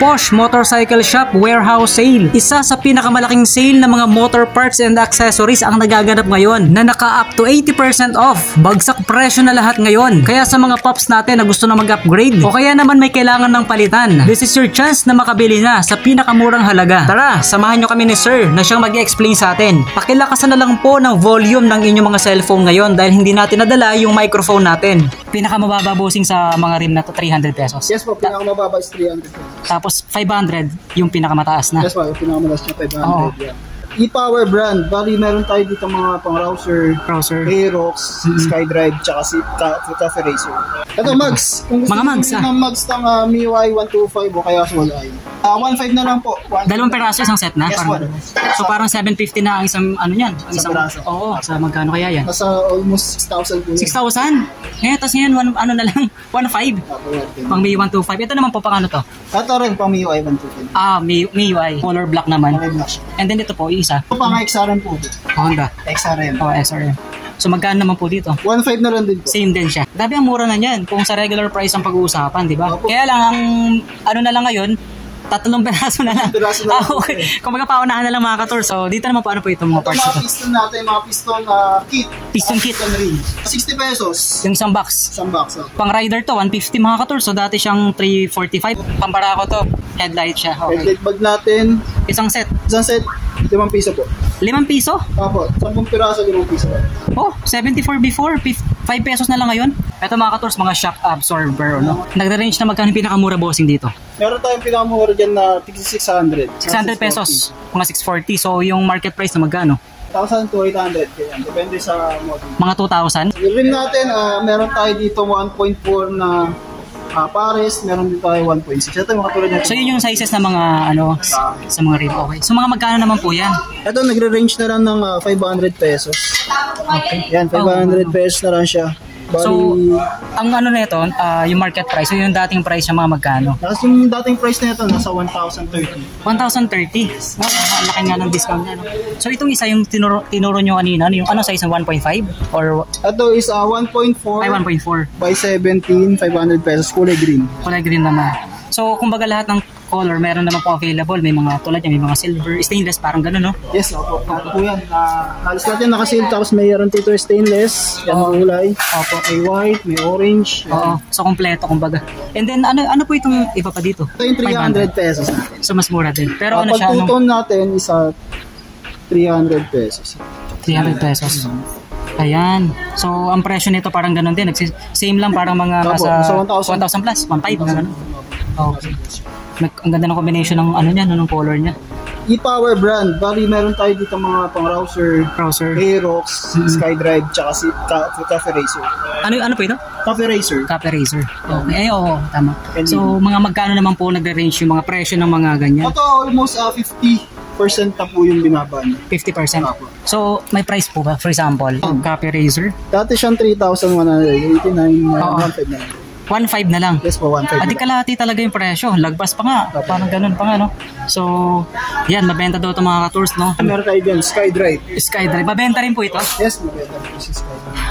Posh Motorcycle Shop Warehouse Sale. Isa sa pinakamalaking sale ng mga motor parts and accessories ang nagaganap ngayon na naka up to 80% off. Bagsak presyo na lahat ngayon. Kaya sa mga pups natin na gusto na mag-upgrade o kaya naman may kailangan ng palitan, this is your chance na makabili na sa pinakamurang halaga. Tara, samahan nyo kami ni Sir na siyang mag-explain sa atin. Pakilakasan na lang po ng volume ng inyong mga cellphone ngayon dahil hindi natin nadala yung microphone natin. Pinakamababa bossing sa mga rim na to 300 pesos. Yes po, pinakamababa is 300 pesos. Tapos 500 yung pinakamataas na. Yes po, yung pinakamataas niya 500. Oo. Yeah. E-Power brand. Bali, meron tayo dito mga pang-Rouser, Aerox, SkyDrive, tsaka si Cafe Racer. Ito, Mags. Kung gusto Mags, ng Mags ng MIUI 125 o kaya Small Eye. 1.5 na lang po. Dalawang peraso isang set na? Yes, parang, so parang 750 na ang isang ano yan? Ang isang peraso. Oo, sa magkano kaya yan? Nasa almost 6,000 po. 6,000? Eh, tapos ngayon, ano na lang, 1.5. Pang MIUI 125. Ito naman po, pang ano to? Ito rin, pang MIUI 125. MIUI. Color black naman. And then ito po, isa. Ito pang XRM po. Honda. XRM. XRM. So magkano naman po dito? 1.5 na lang din po. Same din siya. Grabe ang mura na niyan kung sa regular price ang pag-uusapan, di ba? Kaya lang, ang ano na lang ngayon, 3 peraso na lang. Okay. Kung magpapaunahan na lang mga ka-tour. So, dito naman po ano po itong mga parts ito. ito. Mga piston natin, mga piston kit. Piston kit. Ring. 60 pesos. Yung isang box. Isang box. Pang rider to, 150 mga ka-tour. So, dati siyang 345. Pambarako to. Headlight siya. Okay. Headlight bag natin. Isang set. Isang set, 5 piso po. 5 piso? Opo, 10 piraso, 5 piso. Oh, 74 before. 5 pesos na lang ngayon. Ito mga ka-tours, mga shock absorber. No? Nagre-range na magkano yung pinakamura bossing dito? Meron tayong pinakamura dyan na 600. 600 pesos. Mga 640. So, yung market price na magkano? 1,000 to 800. Kaya, depende sa model. Mga 2,000? Yung rim natin, meron tayo dito 1.4 na pares, meron din tayo 1.6. Ito yung mga tulad natin. So, yun yung sizes na mga, ano, sa mga rim. Okay. So, mga magkano naman po yan? Ito, nagre-range na lang ng 500 pesos. Okay. Yan, 500 pesos na lang siya. Bali, so, ang ano na ito, yung market price, so yung dating price yung mga magkano? Yung dating price na ito, nasa 1,030. 1,030? Wow, ang laki nga ng discount niya. No? So, itong isa yung tinuro nyo kanina, yung ano size ng 1.5? Or ito is 1.4 ay 1.4 by 17, 500 pesos, kulay green. Kulay green naman. So, kumbaga lahat ng color, meron naman po available. May mga tulad yan, may mga silver, stainless, parang gano'n, no? Yes, opo. Opo po yan. Halos natin nakasil, tapos mayroon dito stainless, yan ang kulay. Opo. May white, may orange. Oo. So, kompleto, kumbaga. And then, ano po itong iba pa dito? Ito yung 300 pesos natin. So, mas mura din. Pero ano siya? Pag-tuton natin is 300 pesos. 300 pesos. Ayan. So, ang presyo nito parang ganun din. Same lang, parang mga nasa 1,000 plus, 1,500, gano'n. Okay. Ang ganda ng combination ng ano niya, ng color niya. E-Power brand. Bali, meron tayo dito mga pang-Rouser, Aerox, SkyDrive, tsaka si Cafe Racer. Ano po ito? Cafe Racer. Cafe Racer. Okay. Oo, tama. So, mga magkano naman po nagre-range yung mga presyo ng mga ganyan? Ito, almost 50% na po yung binaba niya. 50%? So, may price po ba? For example, Cafe Racer? Dati siyang 3,189, 1.5 na lang. 1.5 na lang? Yes po, 1.5. Adi kalahati talaga yung presyo. Lagpas pa nga. Parang ganun pa nga, no? So, yan, mabenta daw itong mga ka-tours, no? Meron tayo dyan, SkyDrive. SkyDrive. Mabenta rin po ito? Yes, mabenta po si SkyDrive.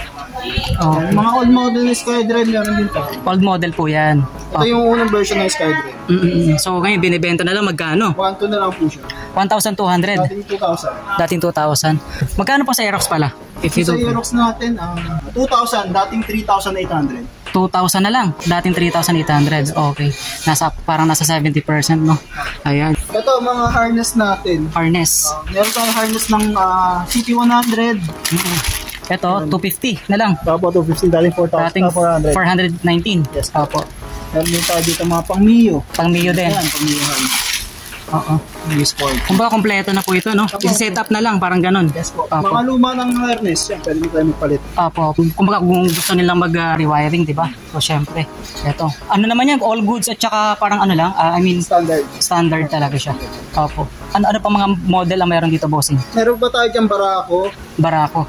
Mga old model ng SkyDrive, meron din tayo. Old model po yan. Ito yung unang version ng SkyDrive. So, ngayon, binibenta na lang magkano? 1,200 na lang po siya. 1,200? Dating 2,000. Dating 2,000. Magkano po sa Aerox pala? Sa Aerox natin, 2,000, dating 3,800. 2,000 na lang. Dating 3,800. Okay. Parang nasa 70%, no? Ayan. Ito, mga harness natin. Harness. Meron tayong harness ng CT100. Ito, 250 na lang. Opo, 250. Dating 4,400. 419. Yes. Opo. Meron din tayo dito mga pang Mio. Pang Mio din. Ayan, pang Mio harness. Oo. Mio Sport. Kumbaga, kompleto na po ito, no? I-set up na lang, parang ganun. Yes po. Mga luma ng harness, yan, pwede mo tayo magpalit. Opo. Kumbaga, kung gusto nilang mag-rewiring, di ba? So, syempre, ito. Ano naman yan? All goods at saka parang ano lang? Standard talaga siya. Opo. Ano pa mga model ang meron dito, bossing? Meron ba tayo dyan Barako? Barako.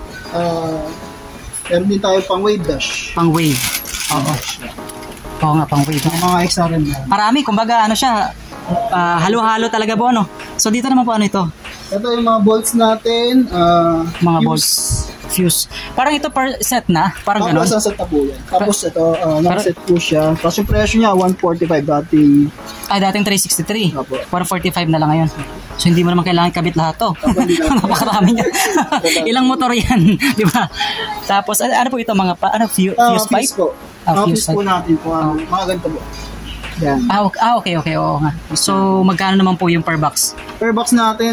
Meron din tayo pang Wave Dash. Pang Wave. Oo. Oo nga, pang Wave. Mga XRM. Marami, kumbaga, ano siya, halo-halo talaga po, ano? So, dito naman po, ano ito? Ito yung mga bolts natin. Mga bolts. Fuse. Parang ito per set na, parang Tapos gano'n. nasa po yan. Tapos ito, nakaset po siya. Tapos yung presyo niya, 145 dati. Dating 363. Opo. 145 na lang ngayon. So hindi mo naman kailangan kabit lahat to. Napakarami niya. Ilang motor yan, di ba? Tapos ano po ito mga fuse pipe? Fuse po. Fuse po natin po. Mga ganito po. Yan. Okay, oo nga. So magkano naman po yung per box? Per box natin,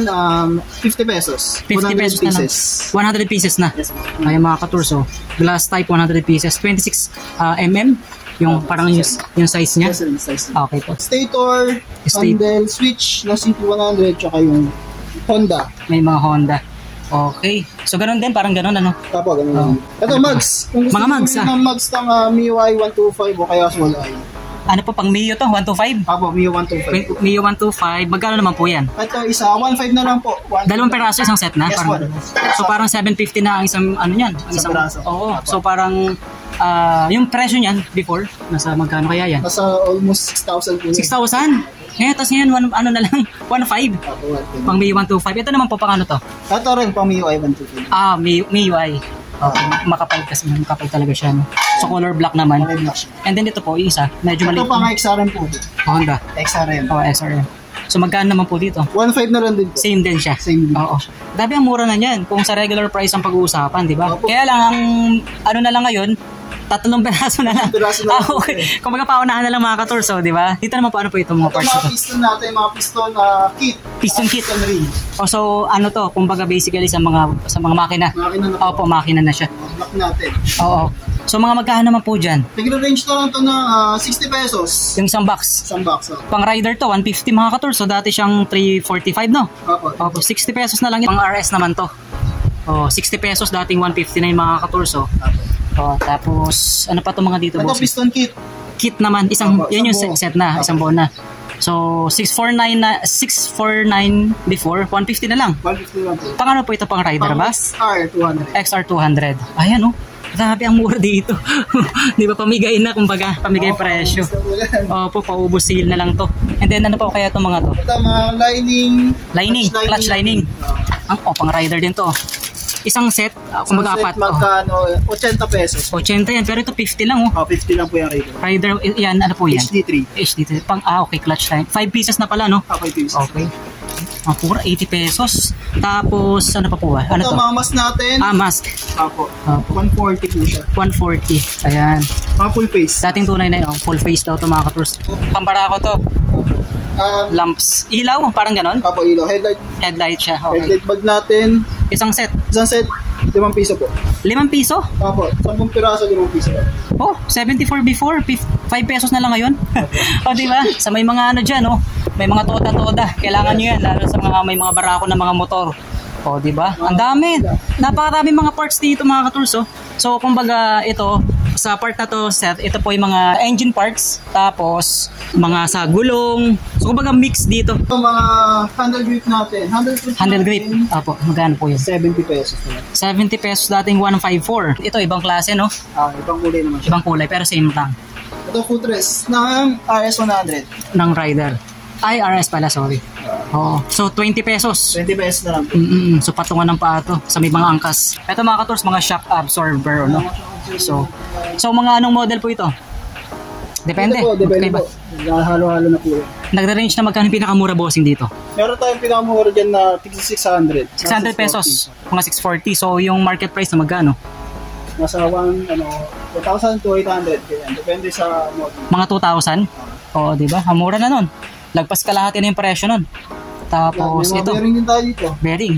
50 pesos. 50 pesos na lang. 100 pieces na. Yes, po. Ay mga katurso. Glass type 100 pieces. 26 mm. Yung parang yung size niya. Yes, yung size niya. Okay po. Stator, handle, switch na CP100, tsaka yung Honda. May mga Honda. Okay. So ganun din, parang ganun ano. Tapo, ganun. Ito, mags. Kung gusto mga mags, ng mags ng MIUI 125 o kaya small i. Ano po, pang Mio to? 125? Tapo, MIUI 125. Mio 125. Magkano naman po yan? Ito, isa, 1.5 na lang po. 1.5 Dalawang peraso, isang set na? Yes, Parang, so parang 750 na ang isang ano yan? Isang peraso. Oo. So parang yung presyo niyan before, nasa magkano kaya yan? Nasa almost 6,000 po. 6,000? Tapos ngayon, ano na lang, 1.5. Pang Mio 125. Ito naman po, pang ano to? Ito rin, pang MIUI 125. MIUI. Makapal kasi, makapal talaga siya. No? So color black naman. And then ito po, isa, medyo maliit. Ito pang XRM po. Honda. XRM. XRM. So magkano naman po dito? 1.5 na lang din po. Same din siya. Same din. Oo. Dabi ang mura na niyan kung sa regular price ang pag-uusapan, di ba? Kaya lang ang ano na lang ngayon, 3 peraso na lang. Okay. Kung paunahan na lang mga katurso, di ba? Dito naman po ano po itong mga parts mga piston natin, mga piston kit. Piston kit. So ano to, kumbaga basically sa mga makina. Makina na. Opo, makina na siya. Block natin. Oo. So mga magkano naman po dyan? Nagre-range na lang to ng 60 pesos. Yung isang box. Isang box. Pang rider to, 150 mga katurso. Dati siyang 345, no? Opo. 60 pesos na lang yun. Pang RS naman to. 60 pesos, dating 150 na yung mga katurso. Tapos, ano pa to mga dito, ito, boss? piston kit. Kit naman, yun yung buo. set na, isang buo na. So, 649 before, 150 na lang. 150 lang po. Pang ano po ito, pang rider ba? XR200. XR200. Ayan, oh. Grabe ang mura dito. Di ba, pamigay na, kumbaga, pamigay presyo. Opo, paubos sale na lang to. And then, ano pa kaya itong mga to? Ito, mga lining. Clutch lining. Pang rider din to. Isang set, kumbaga apat. Magkano, 80 pesos. 80 yan, pero ito 50 lang, oh. 50 lang po yung rider. Rider, yan, ano po yan? HD3. HD3. Okay, clutch line. 5 pieces na pala, no? Okay, pieces. Okay. Pura 80 pesos. Tapos, ano pa po ba? Ano ito, to? mga mask natin. Mask. Opo. 140 po siya. 140. Ayan. Mga full face. Dating tunay na yun. Full face daw ito, mga katurs. Pambara ko to. Lamps. Ilaw, parang ganon? Opo, ilaw. Headlight siya. Okay. Headlight bag natin. Isang set. 5 piso po. 5 piso? Opo. 10 piraso, 5 piso. 74 before. 5 pesos na lang ngayon. Diba? Sa may mga ano dyan, may mga toda-toda. Kailangan nyo yan, lalo sa mga may mga barako na mga motor. Diba? Ang dami. Napakarami mga parts dito, mga katulso. So, kumbaga, ito, sa part na to, set, ito po yung mga engine parts. Tapos, mga sa gulong. So, kumbaga, mix dito. Ito, mga handle grip natin. Handle grip. Apo, magkano po yun? 70 pesos. 70 pesos dating 154. Ito, ibang klase, no? Ibang kulay naman siya. Ibang kulay, pero same lang. Ito, footrest ng RS100. Ng rider. RS pala, sorry. So 20 pesos. 20 pesos na lang. So patungan ng paa to sa may mga angkas. Ito mga kators, mga shock absorber, no? So mga anong model po ito? Depende. Depende po. Halo-halo na po. Nagre-range na magkano pinakamura bossing dito? Meron tayong pinakamura dyan na 600. 600 pesos. Mga 640. So yung market price na magkano? Nasa 1,000 to 800. Depende sa model. Mga 2,000? Diba? Mura na nun. Lagpas kalahati na yung presyo nun. Tapos ito. Bearing din tayo dito. Bearing.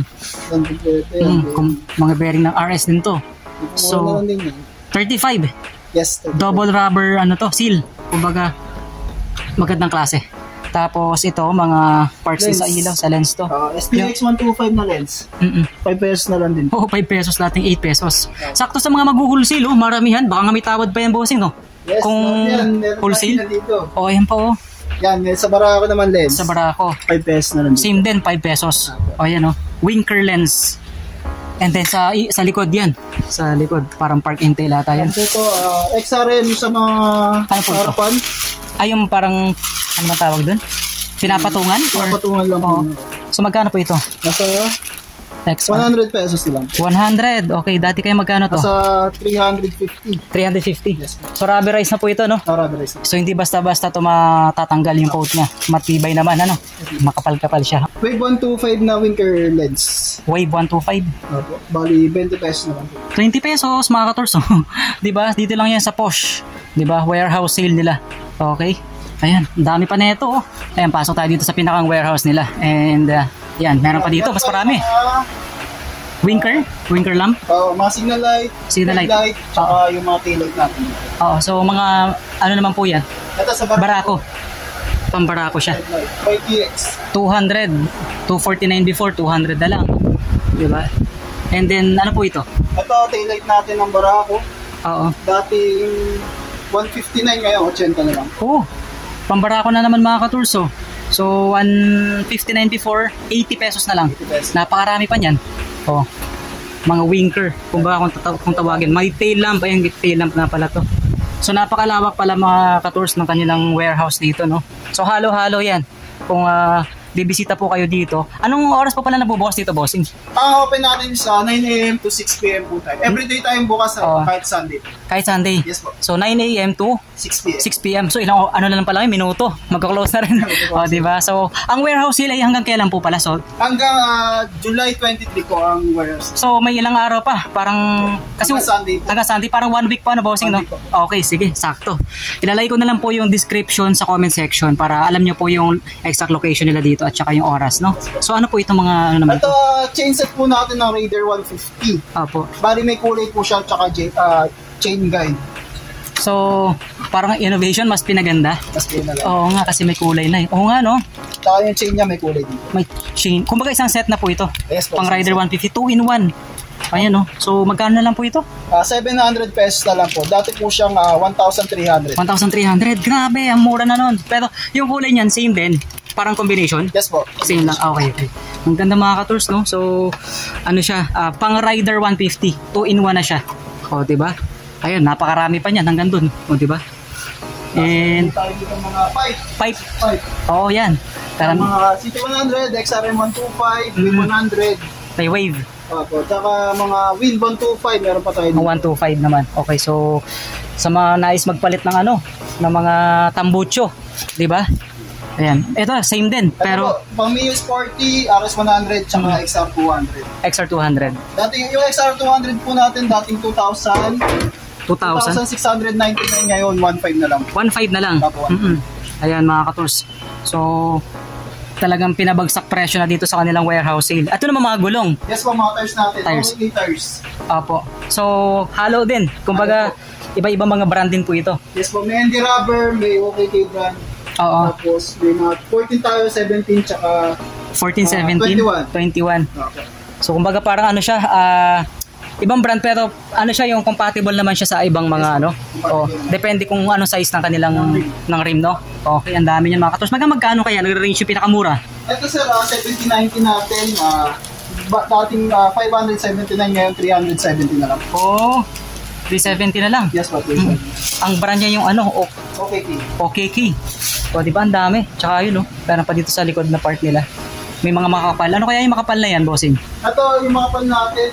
Mga bearing ng RS din to. So, 35. Yes. 35. Double rubber, seal. Kumbaga, magandang klase. Tapos ito, mga parts din sa ilaw, sa lens to. SPX 125 na lens. 5 pesos na lang din. 5 pesos, dating 8 pesos. Sakto sa mga mag-wholesale, maramihan. Baka nga may tawad pa yan, bossing, no? Yes, kung wholesale. Ayan pa, Yan, sa Barako naman lens. Sa Barako. 5 pesos na lang. Same din, 5 pesos. Ayan, Winker lens. And then sa likod yan. Sa likod, parang park and tail ata yan. Ito, XRM sa mga harapan. Yung parang, ano man tawag dun? Pinapatungan? Pinapatungan lang po. So magkano po ito? Nasa X1. 100 pesos lang. 100. Okay, dati kayo magkano to? Sa 350. 350. Yes. So rubberized na po ito, no? Rubberized. So hindi basta-basta to matatanggal yung coat niya. Matibay naman, ano? Makapal-kapal siya. Wave 125 na Winker lens. Wave 125. Opo. Bali, 20 pesos na lang. 20 pesos, mga kators. Diba? Dito lang yan sa Posh. Diba? Warehouse sale nila. Okay? Ayan, ang dami pa nito. Oh. Ayan, pasok tayo dito sa pinakang warehouse nila. And, yan, meron pa dito. Mas marami. Winker? Winker lamp? Mga signal light, Signal light. tsaka yung mga tail light natin. Oo, so mga, ano naman po yan? Ito sa Barako. Pambarako siya. 5TX. 200. 249 before, 200 na lang. Diba? And then, ano po ito? Ito, tail light natin ng Barako. Oo. Dating 159, ngayon 80 na lang. Oh, pambarako na naman mga katurso. So, 159 before, 80 pesos na lang. 80 pesos. Napakarami pa niyan. Oh, mga winker, kung kung tawagin. May tail lamp, ayun, tail lamp na pala to. So, napakalawak pala mga katurs ng kanilang warehouse dito, no? So, halo-halo yan. Kung bibisita po kayo dito. Anong oras po pala nabubukas dito, bossing? Open natin sa 9 a.m. to 6 p.m. po tayo. Everyday tayong bukas kahit Sunday. Kahit Sunday? Yes po. So 9 a.m. to 6 p.m. 6 p.m. So ilang ano na lang pala, minuto. Magka-close na rin. O, diba? So ang warehouse sale ay hanggang kailan po pala? So hanggang July 23 ko ang warehouse. So may ilang araw pa, parang kasi hanggang Sunday po. Hanggang Sunday, parang 1 week pa na, bossing, no? Okay, sige, sakto. Ilalagay ko na lang po yung description sa comment section para alam nyo po yung exact location nila dito at saka yung oras, no? So ano po itong mga ano naman? Ito, chain set po natin ng Raider 150. Opo. Bali may kulay po siya tsaka chain guide. So parang innovation mas pinaganda. Mas pinaganda. Oo nga, kasi may kulay na eh. Oo nga, no? Tsaka yung chain niya may kulay dito. May chain. Kumbaga isang set na po ito. Yes po. Pang Rider 150, 2-in-1. Ayan, no? So magkano na lang po ito? 700 pesos na lang po. Dati po siyang 1,300. 1,300. Grabe, ang mura na nun. Pero yung kulay niyan, same din. Parang combination? Yes po. Same lang. Okay, okay. Ang ganda mga katurs, no? So, ano siya? Pang Rider 150. 2-in-1 na siya. O, diba? Ayun, napakarami pa niyan hanggang dun. O, diba? And tayo dito mga pipe. Oo, yan. Mga CT100, XRM125, Win100. May wave. Opo, tsaka mga Win125, meron pa tayo dito. 125 naman. Okay, so sa mga nais magpalit ng ano, ng mga tambucho, 'di ba? Ayan. Ito same din, pero pang Mio Sporty, RS100 tsaka XR200. XR200. Dati yung XR200 po natin dating 2,699 ngayon 1.5 na lang. 1.5 na lang. Ayan mga katurs. So talagang pinabagsak presyo na dito sa kanilang warehouse sale. At ito naman mga gulong. Yes po, mga tires natin. Tires. Only tires. Apo. So halo din. Kumbaga iba-iba mga brand din po ito. Yes po, may Andy Rubber, may OKK brand. Oo. Tapos may mga 14 tayo, 17 tsaka 14, 17, 21. Okay. So kumbaga parang ano siya, ibang brand pero ano siya, yung compatible naman siya sa ibang mga ano. Depende kung ano size ng kanilang ng rim, no? Okay, ang dami niyan mga katros. Magkano kaya nagre-range yung pinakamura? Ito sir, 7090 natin, dating 579 ngayon 370 na lang. Oh, 370 na lang. Yes po, Ang brand niya yung ano, OKK. O, di ba ang dami? Tsaka yun, no? Pero pa dito sa likod na part nila. May mga makapal. Ano kaya yung makapal na yan, bossing? Ito, yung makapal natin,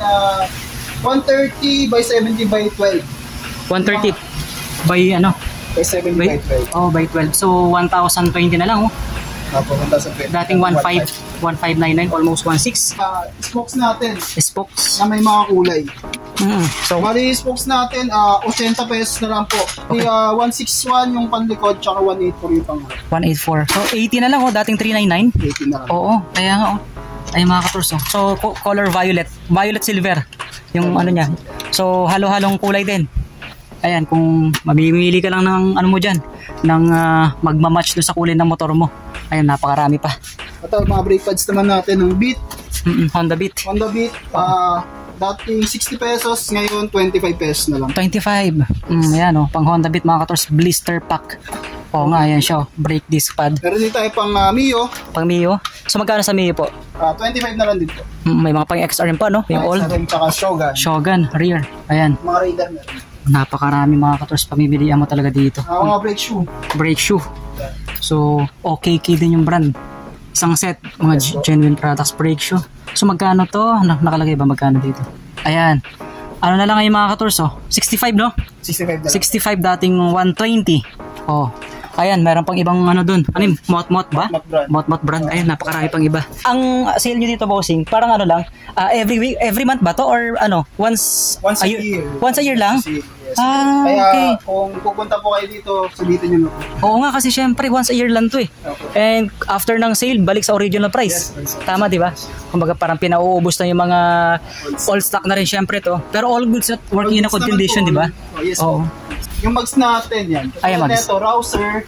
130 by 70 by 12. 130 by ano? By 70 by 12. Oh, by 12. So, 1,020 na lang, oh. Opo, 1,020. Dating 1,599, almost 1,600. Spokes natin. Spokes. Na may mga kulay. So, mali spokes natin, 80 pesos na lang po. Okay. 161 yung panlikod, tsaka 184 yung panghuli. 184. So, 80 na lang, oh. Dating 399. 80 na lang. Oo, kaya nga, oh. Ay, mga katurs, oh. So, color violet. Violet silver. Yung ano niya. So, halo-halong kulay din. Ayan, kung mamimili ka lang ng ano mo dyan, ng magmamatch doon sa kulay ng motor mo. Ayan, napakarami pa. Ito, mga brake pads naman natin ng Beat. Honda Beat. Honda Beat, dating 60 pesos, ngayon 25 pesos na lang. 25. Ayan, oh, pang Honda Beat mga kators, blister pack. Oo nga, ayan siya, oh, brake disc pad. Meron din tayo pang Mio. Pang Mio. So magkano sa Mio po? 25 na lang din po. May mga pang XRM pa, no? Yung old. XRM tsaka Shogun. Shogun, rear. Ayan. Mga Raider meron. Napakarami mga kators, pamimilian mo talaga dito. Mga brake shoe. Brake shoe. So, OKK din yung brand. Isang set, mga genuine products, brake shoe. So magkano to? Nakalagay ba magkano dito? Ayan. Ano na lang ngayon mga katorso? 65 no? 65 na lang. 65 dating 120. Oh. Ayan, meron pang ibang ano dun. Ano yung Mot-Mot ba? Mot-Mot brand. Ayan, napakarami pang iba. Ang sale nyo dito, bossing, parang ano lang, every week, every month ba to? Or ano, once a year. Once a year lang? Yes. Ah, kaya okay. Kung pupunta po kayo dito, sulitin nyo na po. Oo nga, kasi syempre, once a year lang to eh. Okay. And after ng sale, balik sa original price. Yes, tama, di ba? Kumbaga parang pinauubos na yung mga all stock na rin syempre to. Pero all goods at working in a good condition, di ba? Oh, yes. Oo. Yung mags natin yan. Ayan, mags. Ito, Rouser.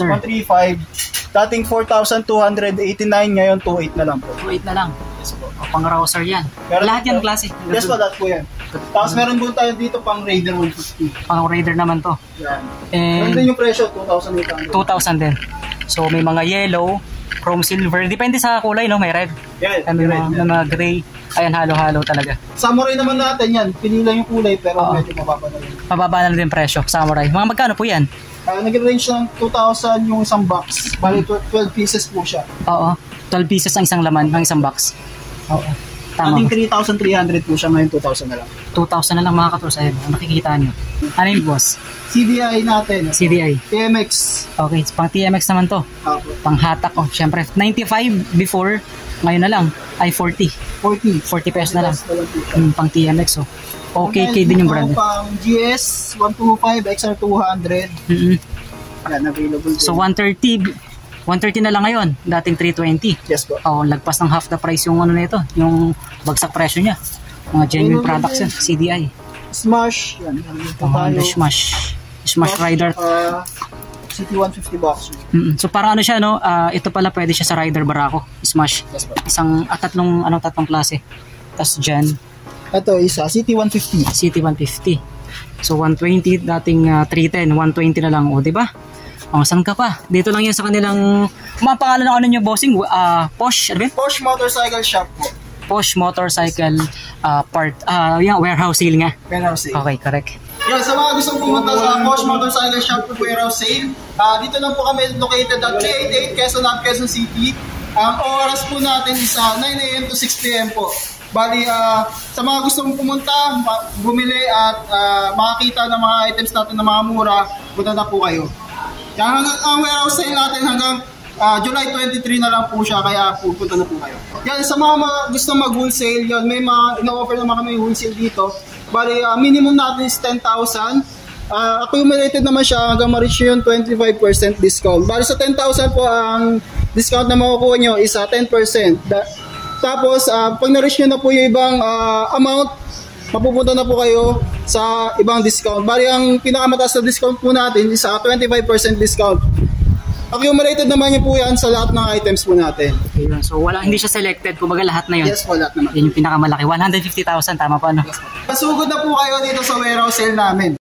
135. 135. Dating 4,289, ngayon 2,800 na lang po. 2.8 na lang. Yes po. Pang Rouser yan. Meron Lahat dito- yan klase. Yes po, lahat po yan. Tapos meron po tayo dito pang Raider 150. Pang Raider naman to. Yan. Meron And din yung presyo, 2,800. 2,000 din. So may mga yellow, chrome silver, depende sa kulay no, may red. Yan, May red. mga gray. Ayan, halo-halo talaga. Samurai naman natin yan. Pili lang yung kulay pero Oo. medyo mababa na rin. Mababa na din presyo, samurai. Mga magkano po yan? Nag-range ng 2,000 yung isang box. Bali 12 pieces po siya. Oo. 12 pieces ang isang laman, ng isang box. Oo. Tama. Ating 3,300 po siya, ngayon 2,000 na lang. 2,000 na lang mga katros. Ayun, nakikita nyo. Ano yung boss? CDI natin. CDI. TMX. Okay, pang TMX naman to. Pang hatak oh, syempre. 95 before, ngayon na lang. Ay 40. 40. 40 pesos na lang. po siya. Pang TMX oh. Okay, din yung brand. Pang GS 125, XR 200. Mm-hmm. Yan, available din. So 130 na lang ngayon, dating 320. Yes po. Oh, lagpas ng half the price yung ano nito, yung bagsak presyo niya. Mga genuine products yan, CDI. Smash. Yan. Dito tayo. Smash Rider. City 150 box. So parang ano siya no, ito pala pwede siya sa Rider Barako, Smash. Yes po. Tatlong klase. Tapos dyan, Ito isa, City 150. City 150. So 120 dating 310, 120 na lang, o di ba? Saan ka pa? Dito lang yan sa kanilang mga pangalan ng ano nyo, bossing, Posh, ano ba? Posh Motorcycle Shop po. Posh Motorcycle yung warehouse sale nga. Warehouse sale. Okay, correct. Yan, sa mga gustong pumunta sa Posh Motorcycle Shop po warehouse sale, dito lang po kami located at 388 Quezon Ave, Quezon City. Ang oras po natin is 9 a.m. to 6 p.m. po. Bali, sa mga gustong pumunta, bumili at makakita ng mga items natin na mga mura, punta na po kayo. Yan, ang warehouse sale natin hanggang July 23 na lang po siya, kaya pupunta na po kayo. Yan, sa mga gustong mag-wholesale, yan, may mga ino-offer naman kami wholesale dito. Bali, minimum natin is 10,000. Accumulated naman siya hanggang ma-reach yun 25% discount. Bali, sa 10,000 po, ang discount na makukuha nyo is 10%. Tapos, pag na-reach nyo na po yung ibang amount, mapupunta na po kayo sa ibang discount. Bali, ang pinakamataas na discount po natin is 25% discount. Accumulated naman yun po yan sa lahat ng items po natin. Ayun, so hindi siya selected, kumbaga lahat na yun. Yes po, lahat naman. Yun yung pinakamalaki, 150,000, tama pa no? Pasugod na po kayo dito sa warehouse sale namin.